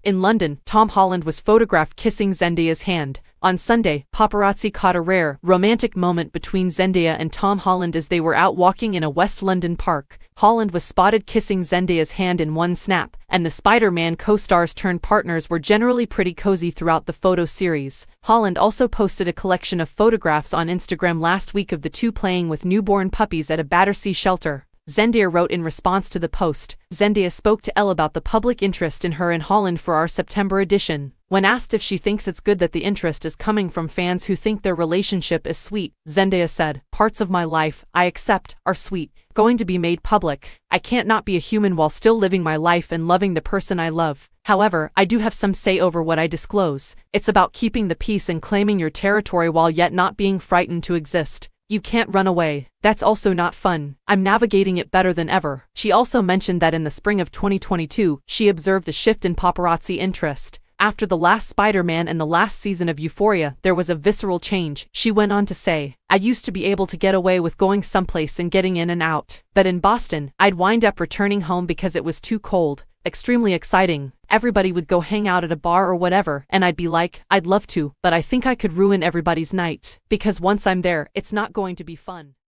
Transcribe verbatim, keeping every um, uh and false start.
In London, Tom Holland was photographed kissing Zendaya's hand. On Sunday, paparazzi caught a rare, romantic moment between Zendaya and Tom Holland as they were out walking in a West London park. Holland was spotted kissing Zendaya's hand in one snap, and the Spider-Man co-stars turned partners were generally pretty cozy throughout the photo series. Holland also posted a collection of photographs on Instagram last week of the two playing with newborn puppies at a Battersea shelter. Zendaya wrote in response to the post, "Zendaya spoke to Elle about the public interest in her and Holland for our September edition. When asked if she thinks it's good that the interest is coming from fans who think their relationship is sweet, Zendaya said, "Parts of my life, I accept, are sweet, going to be made public. I can't not be a human while still living my life and loving the person I love. However, I do have some say over what I disclose. It's about keeping the peace and claiming your territory while yet not being frightened to exist. You can't run away. That's also not fun. I'm navigating it better than ever." She also mentioned that in the spring of twenty twenty-two, she observed a shift in paparazzi interest. After the last Spider-Man and the last season of Euphoria, there was a visceral change. She went on to say, "I used to be able to get away with going someplace and getting in and out. But in Boston, I'd wind up returning home because it was too cold. Extremely exciting. Everybody would go hang out at a bar or whatever, and I'd be like, I'd love to, but I think I could ruin everybody's night. Because once I'm there, it's not going to be fun."